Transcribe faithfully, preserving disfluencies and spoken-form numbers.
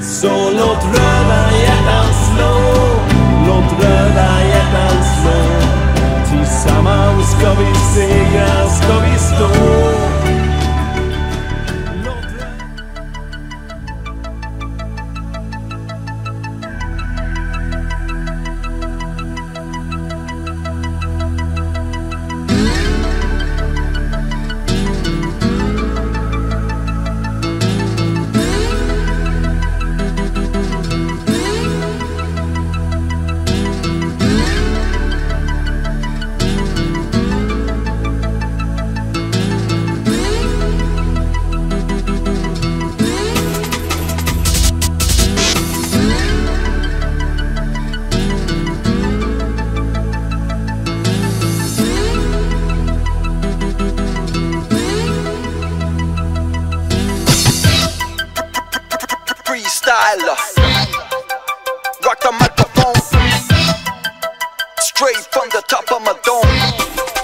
Så låt röda hjärtan slå, låt röda hjärtan slå. Tillsammans ska vi segra, ska vi stå. Freestyler, rock the microphone, straight from the top of my dome.